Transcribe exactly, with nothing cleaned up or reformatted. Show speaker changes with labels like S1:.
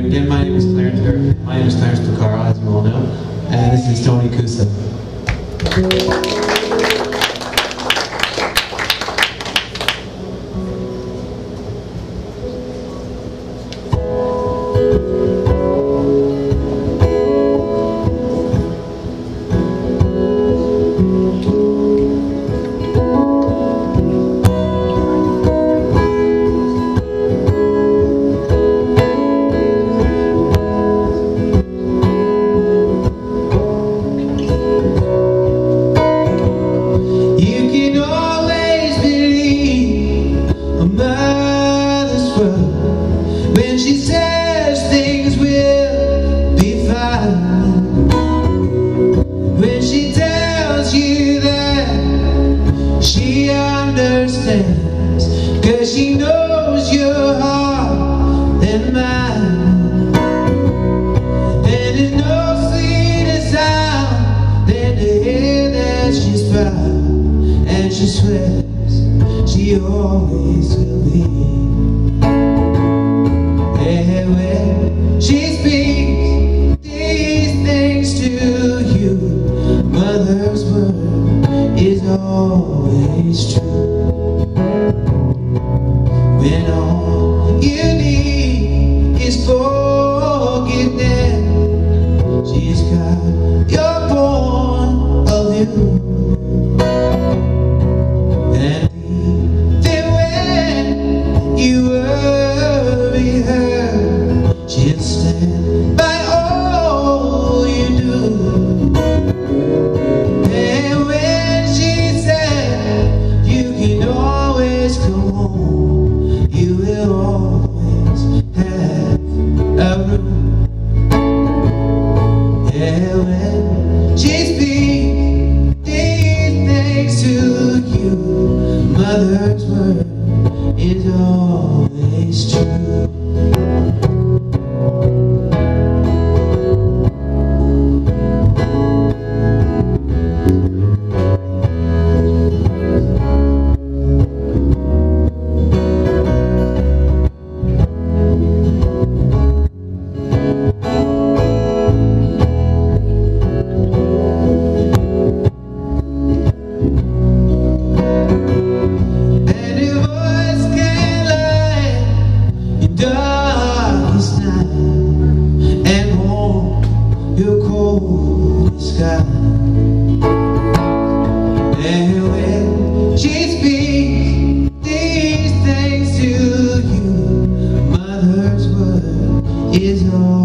S1: Again, my name is Clarence. Or my name is Clarence Bucaro, as you all know, and this is Tony Koussa.
S2: When she says things will be fine, when she tells you that she understands, 'cause she knows your heart and mine. And it's no sweeter sound than to hear that she's proud, and she swears she always will be. When she speaks these things to you, mother's word is always true. When all you need is forgiveness, she's got your point of view. And even when you worry her, she'll stand by all you do. And when she said you can always come home, you will always have a room. And when she speaks these things to you, mother's word is always true. Your cold sky. And when she speaks these things to you, mother's word is all